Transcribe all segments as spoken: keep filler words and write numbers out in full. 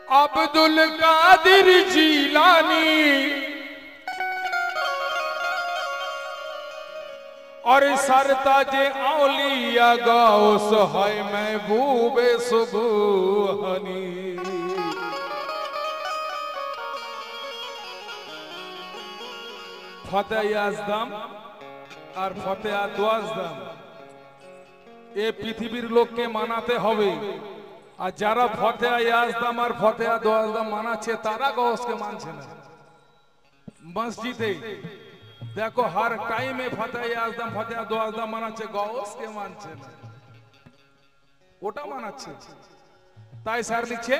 अब्दुल कादिर जीलानी और सरताजे औलिया गौस है महबूबे सुबहानी। फतेह आजम और फतेह दोआजम ये पृथ्वीर लोक के मानाते हवे और जरा फतेह आजम और फतेह दोआजम मानाচ্ছে तारा गौस के मानছে না। मस्जिदे देखो हर टाइम में फतेह आजम फतेह दोआजम मानाচ্ছে गौस के मानছে না, ওটা মানাচ্ছে। তাই স্যার লিখছে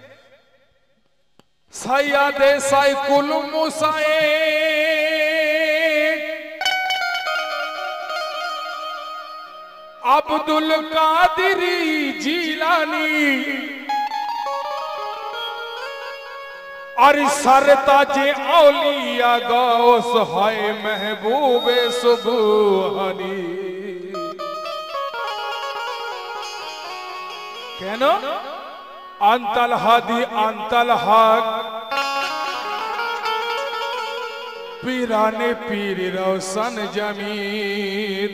सैयदे साइकुल मुसाइद अब्दुल कादिर जीलानी और सरताजे औलिया गौस है महबूबे सुबहानी। कहना अंतल हादी अंतल हक पीराने पीर रोशन जमीर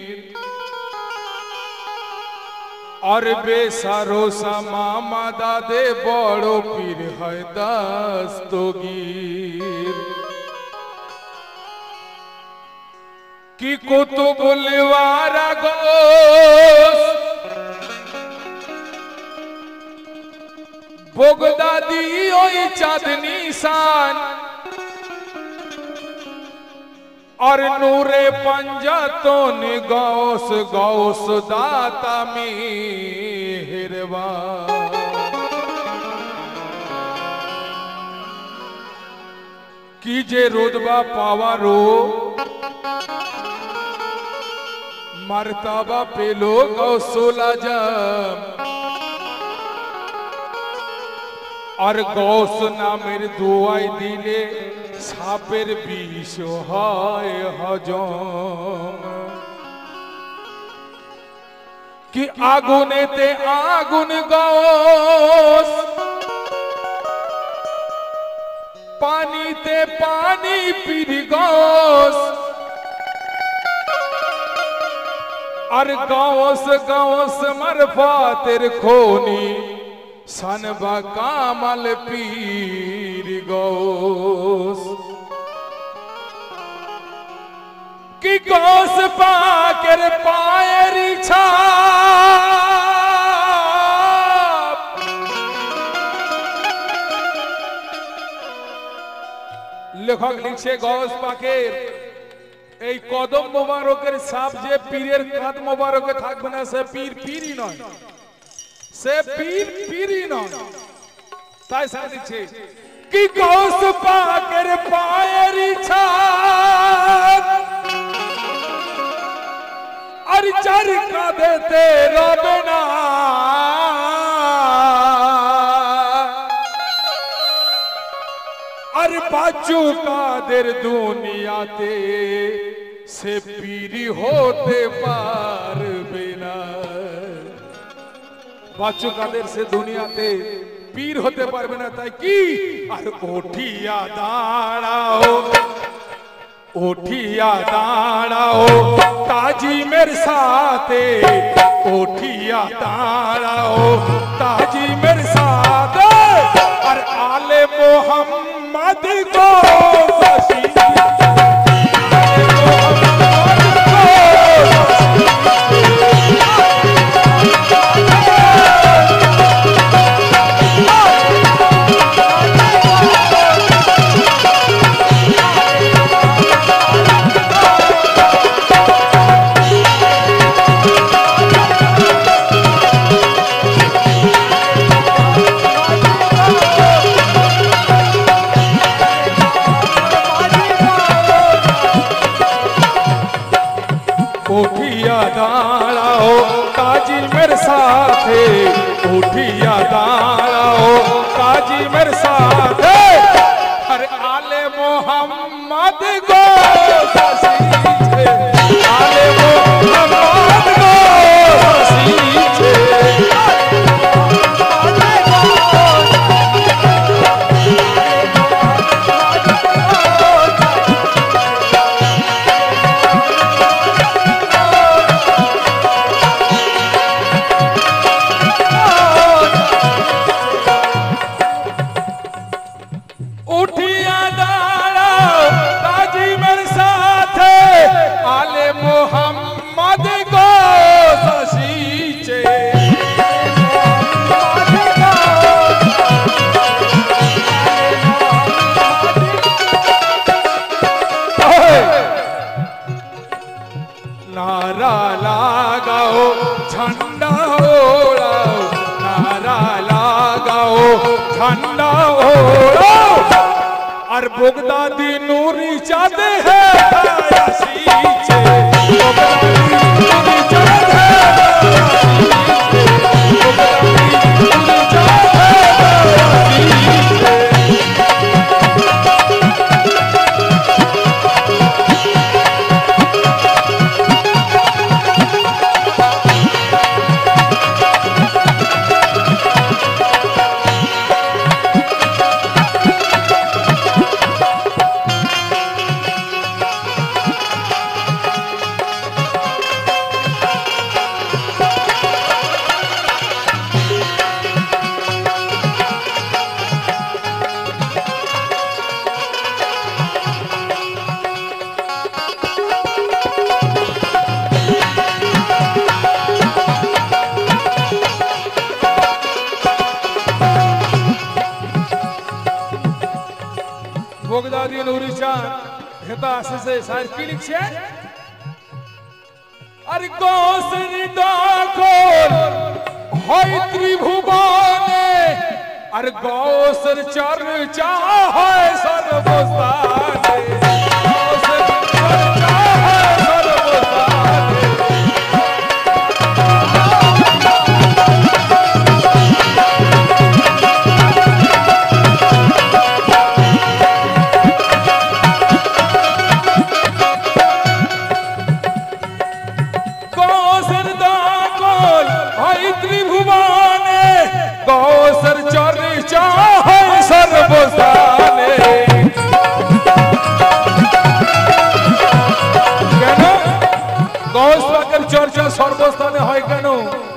और बेसारोसा मामा दादे बड़ो पीर है दस्तगीर की कुतुबुल वारा गोस बोगदादी ओई चांदनी शान और नूरे पंजातों ने गौस गौस दाता मेहरबा कीजे रुतबा पावारो मर्तबा पेलो गौसुल आजम और गौस नामेर दुआई दिले सापेर विष হয় হজম कि आगुनेते आगुन गौस पानीते पानी पीर गौस और गौस गौस मरफातेर खोनी सनबा कामल पीर गौस कि गौस पाकर पायर छाप लेखक लिखছে गौस पाकेर এই কদম মোবারকের ছাপ যে পীরের কাঁধ মোবারকে থাকবে না সে পীর পীরই নয়, से पीर पीरी न ताई साथी छे कि गौस पाकर पायरी छाप और चर का देते रोबना और बाचू का देर दुनियाते से पीरी होते पार बिना बाचू कादेर से दुनियाते पीर होते पारबे ना ताई की और ओठिया दाड़ाओ ओठिया दाड़ाओ ताजी मेरे साथे ओठिया दाड़ाओ ताजी मेरे साथे और आले मोहम्मद को ओठिया दाड़ाओ ताजी मेरे साथे ओठिया दाड़ाओ ताजी मेरे साथे हर आले मोहम्मद को आले मोहम्मद को सींचे ঠান্ডা ওড়ো আর বগদাদি নুরি চাঁদে হে আসিছে বগদাদি নুরি চাঁদ হে বগদাদি নুরি চাঁদ হে আসিছে বগদাদি নুরি চাঁদ হেতা আসে সার কি লিখছে আর গোসরি দখল হয় ত্রিভুবনে আর গোসর চর্চা হয় সর্বস্থানে গোসর চর্চা হয় সর্বস্থানে गौसर चर्चा है सर्वस्थाने কেন গৌস পাকের চর্চা সর্বস্থানে হয় কেন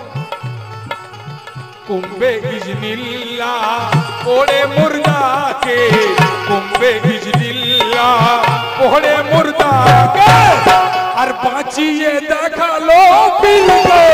কুম্বে ইজনিল্লা ওরে মুর্দাকে কুম্বে ইজনিল্লা ওরে মুর্দাকে আর বাঁচিয়ে দেখালো পীর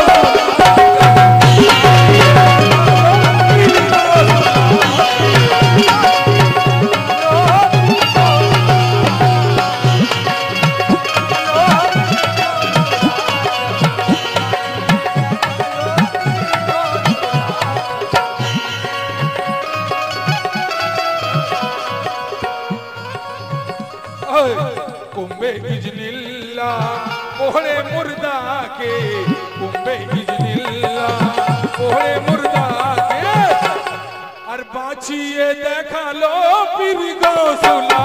कुंबे इजनिल्ला ओहरे मुर्दा के कुंबे इजनिल्ला ओहरे मुर्दा के और बाँचिए देखा लो पीर गौसुला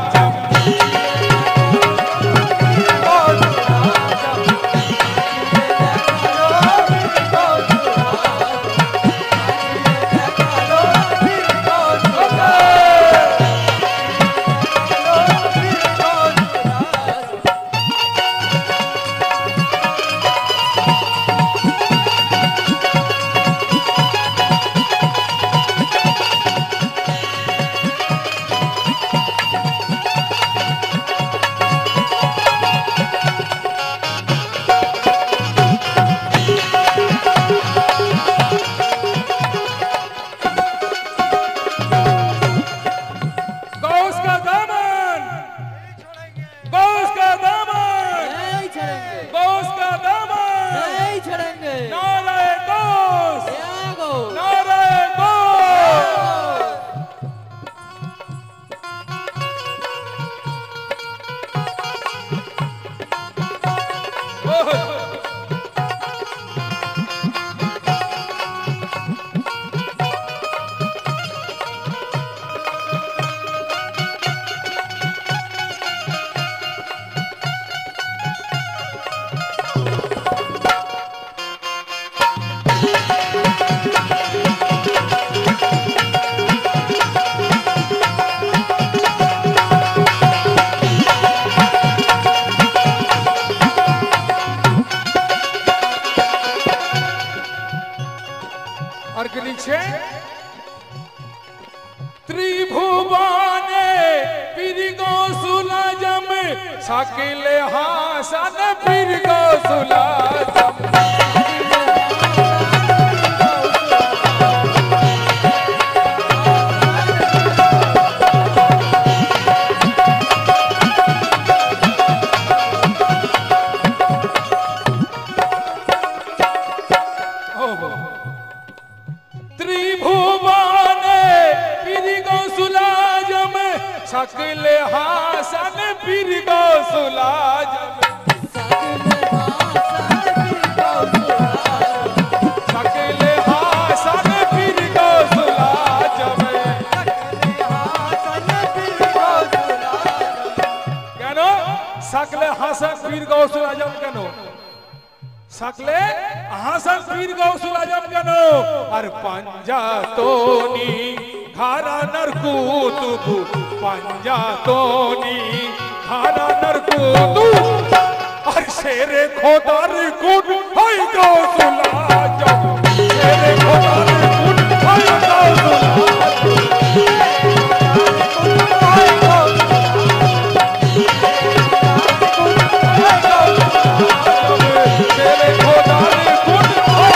त्रिभुवने पीर गौसुला जम साकिले हासन पीर गौसुला जम त्रिभुवने सकले हासन पीर गौसुल आजम सकले हासन पीर गौसुल आजम কেন सकले हासन पीर गौसुल आजम কেন सकले हासन पीर गौसुल आजम কেন আর पंजातोनी खारा नरकुतु पंजातोनी खारा नरकुतु और शेरे खोदार गुण हाय गौसुल आजम शेरे खोदार गुण हाय गौसुल आजम शेरे खोदार गुण हाय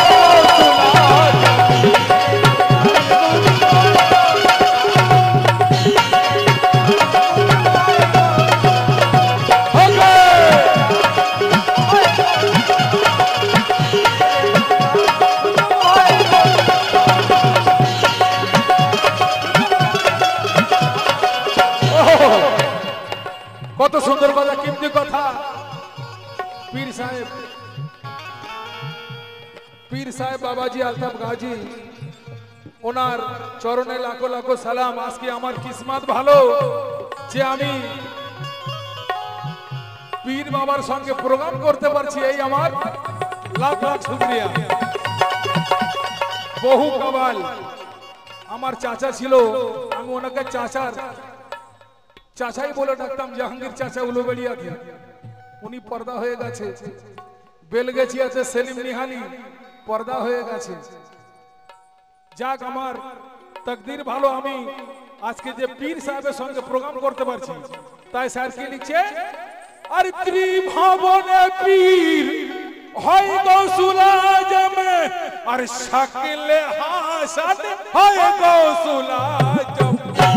কত সুন্দর কথা কিন্তু কথা পীর সাহেব পীর সাহেব বাবাজি আলতাফ গাজী ওনার চরণে লাখো লাখো সালাম আজকে আমার কিসমত ভালো যে আমি পীর বাবার সঙ্গে প্রোগ্রাম করতে পারছি এই আমার লাখ লাখ শুকরিয়া বহু কবাল আমার চাচা ছিল আমি ওনাকে চাচার চাচাই বলে ডাকতাম জাহাঙ্গীর চাচা উলুবেড়িয়া थे উনি পর্দা হয়ে গেছে বেলগেছিয়াতে সেলিম নিহালি পর্দা হয়ে গেছে যাক আমার তকদির ভালো আমি আজকে যে পীর সাহেবের সঙ্গে প্রোগ্রাম করতে পারছি তাই স্যার কি লিখছে আর ত্রিভুবনে পীর হয় গৌসুল আজম আর শাকিলে হাসান হয় গৌসুল আজম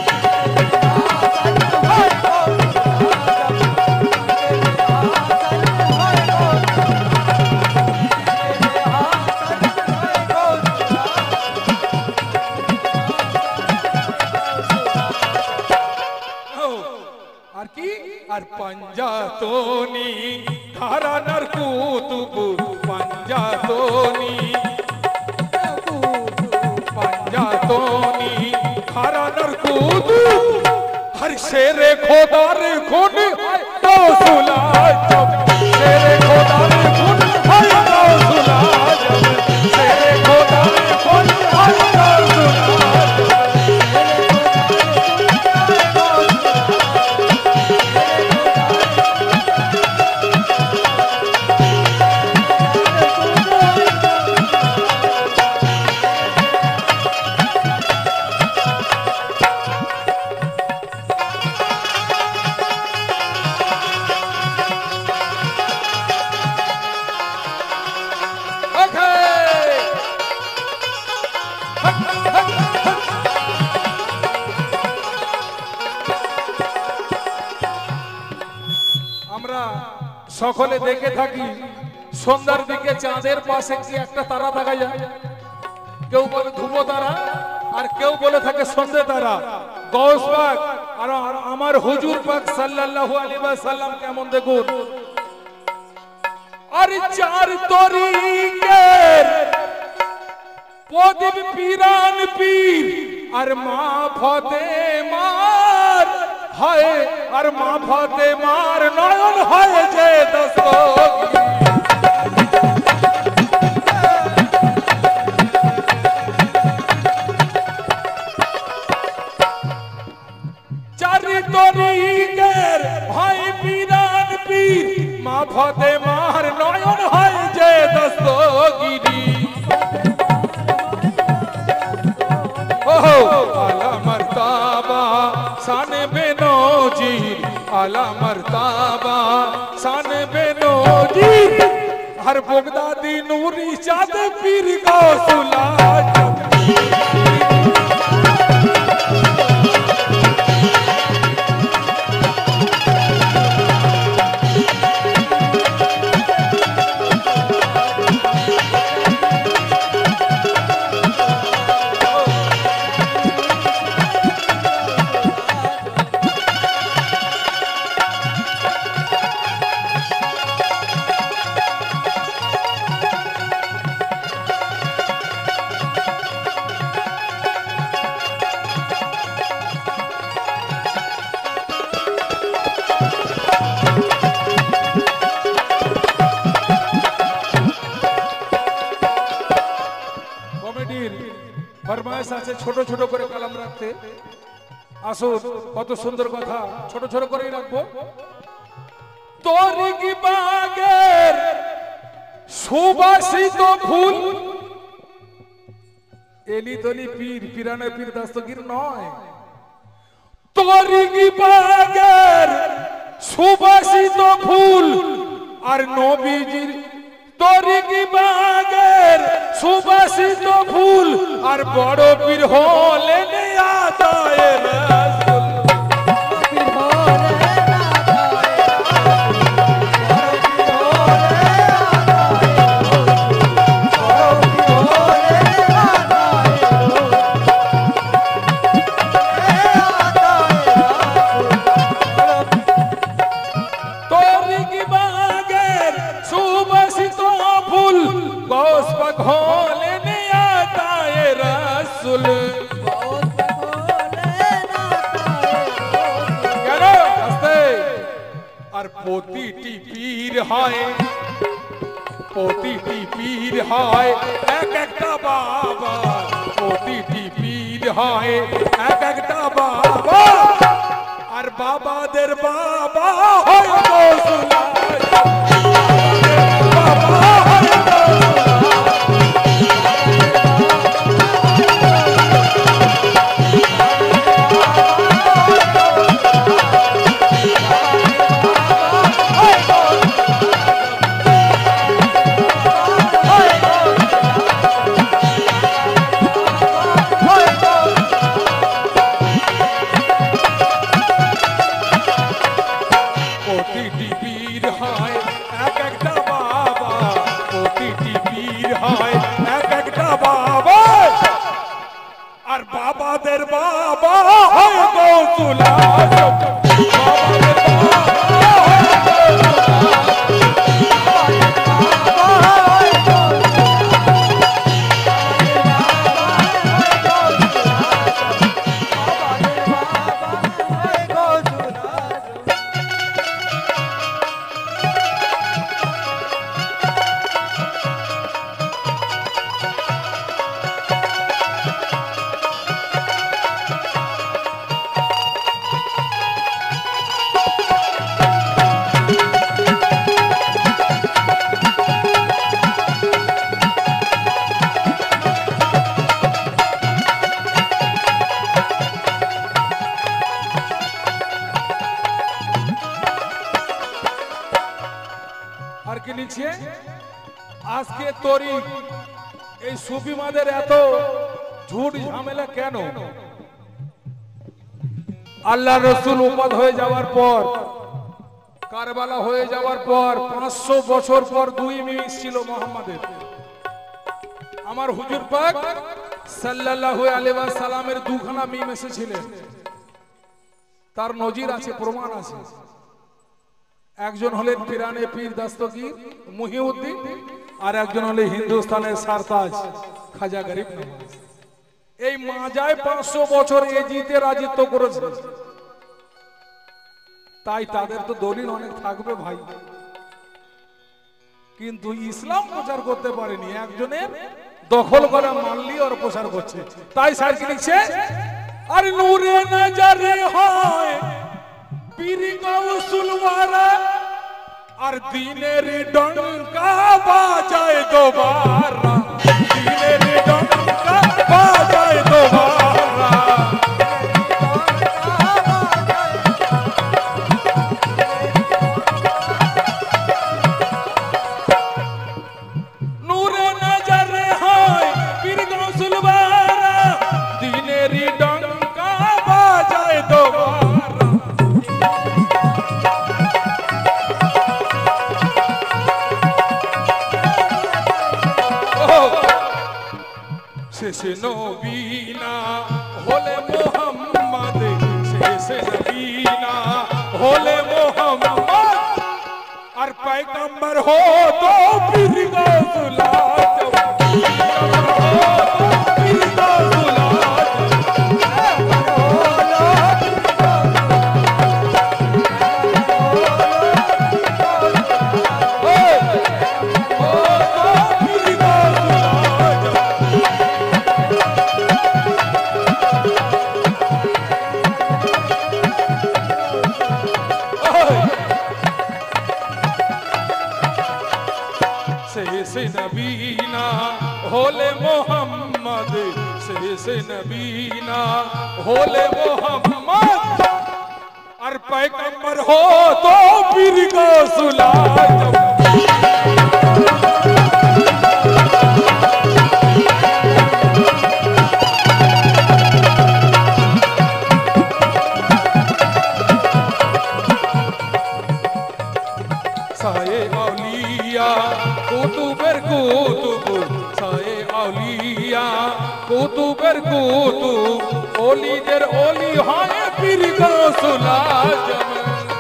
আর पंजातोनी खारा नरकुतु पंजातोनी पंजातोनी खारा नरकुतु हर शेरे खोदार गुण गौसुल आजम शेरे खोदार गुण हाय गौसुल आजम शेरे खोदार गुण हाय गौसुल आजम সকলে দেখে থাকি সন্ধ্যার দিকে চাঁদের পাশে কি একটা তারা দেখা যায় কেউ বলে ধ্রুব তারা আর কেউ বলে থাকে সন্ধ্যে তারা গৌস পাক আর আমার হুজুর পাক সাল্লাল্লাহু আলাইহি ওয়াসাল্লাম কেমন দেখুন আর চার তরিকের প্রদীপ পীরান পীর আর মা ফাতেমার হায় আর মা ফাতেমার নয়ন হয় যে দস্তগীর চারি তরিকের ভাই পীরান পীর মা ফাতেমার নয়ন হয় যে দস্তগীরি ওহো আলা মারতাবা শানে বেনজির আলা মারতাবা শানে বেনজির हर बगदादी नूरी चाँद पीर गौसुल आजम ফরমায়েশ আছে ছোট ছোট করে কলম রাখতে। আসুন, কত সুন্দর কথা, ছোট ছোট করেই রাখবো। তোরি কি বাগের সুবাসিত ফুল, এলি তলি পীর পিরানে পীর দস্তগীর নয়। তোরি কি বাগের সুবাসিত ফুল আর নবীজির, তোরি কি বাগের সুবাসিত ফুল আর বড় পীর হলেন আদায়ে রাসূল। প্রতিটি পীর হয়, প্রতিটি পীর হয় এক একটা বাবা, প্রতিটি পীর হয় এক একটা বাবা, আর বাবাদের বাবা হয় রাসূলুল্লাহ। বাবাদের বাবা হয় গৌসুল আজম, বাবাদের বাবা হয় গৌসুল আর কি লিখছে আজকে তোরি এই সুফিমাদের এত ঝুট ঝামেলা কেন? আল্লাহ রসুল উপাদ হয়ে যাওয়ার পর, কারবালা হয়ে যাওয়ার পর পাঁচশো বছর পর দুই মিনিট ছিল মোহাম্মদের। আমার হুজুর পাক সাল্লাল্লাহু আলাইহি ওয়াসাল্লামের দুখানা মিম এসেছিলেন, তার নজির আছে, প্রমাণ আছে। একজন হলেন পিরানে পীর দস্তগীর মুহিউদ্দিন, আর একজন হলেন হিন্দুস্তানের সারতাজ খাজা গরিব নওয়াজ। এই মাজায় পাঁচশো বছর এ জিতে রাজিত্ব করেছে, তাই তাদের তো দলিল অনেক থাকবে ভাই, কিন্তু ইসলাম প্রচার করতে পারেনি। একজনের দখল করা মানলি আর প্রচার করছে, তাই স্যার কি লিখছে, আর নূরে নজরে হয় পীর গৌসুল ওয়ারা, আর দিনের ডঙ্কা বাজায় দোবারা, দিনের ডঙ্কা বাজায় দোবারা। নূরে নজরে হয় পীর গৌসুল ওয়ারা, দিনের ডঙ্কা বাজায় দোবারা। শেষে নবী না হলে মোহাম্মদ, শেষে নবী না হলে মোহাম্মদ, আর পয়গম্বর হো তো পীর গৌসুল আজম, পীর গৌসুল আজম। से नबीना होले वो मोहम्मद और पैगंबर हो तो पीर को सुला साये औलिया कुतुबर कुतुब साये औलिया कुतुबर कुतुब ओलीদের ओली হয় পীর গৌসুল আজম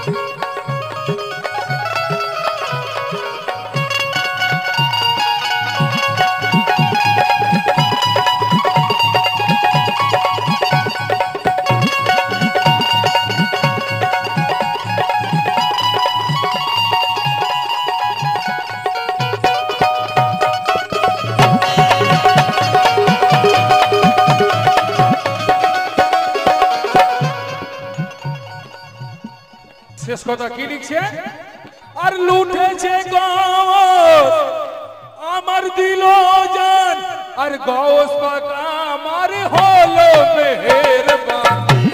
শেষ কথা কি লিখছে আর লুটেছে গৌস আমার দিল জান আর গৌস পাক আমার হলো মেহেরবান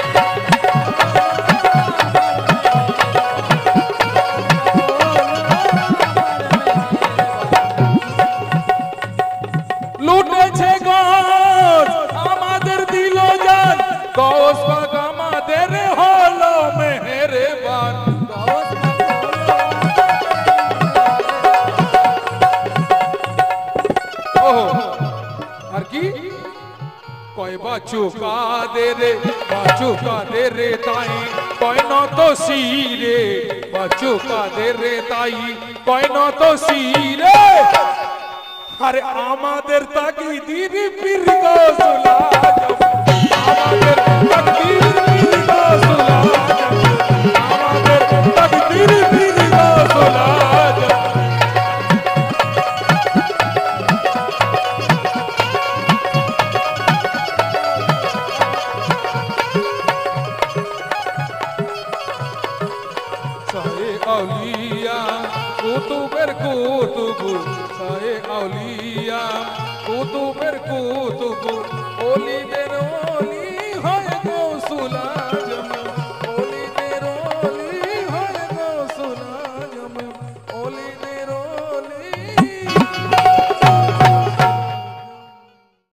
লুটেছে গৌস আমাদের দিল জান গৌস পাক আমাদের হলো মেহেরবান কয় বাচু কাদে রে বাচু কাদে রে তাই কয় নত সিরে বাচু কাদে রে তাই কয় নত সিরে আরে আমাদের তাকদীর পীর গৌসুল আজম আমাদের তাকদীর পীর গৌসুল আজম আমাদের তাকদীর পীর গৌসুল আজম औलिया कुतुबर कुतुब साये औलिया कुतुबर कुतुब ओलीদের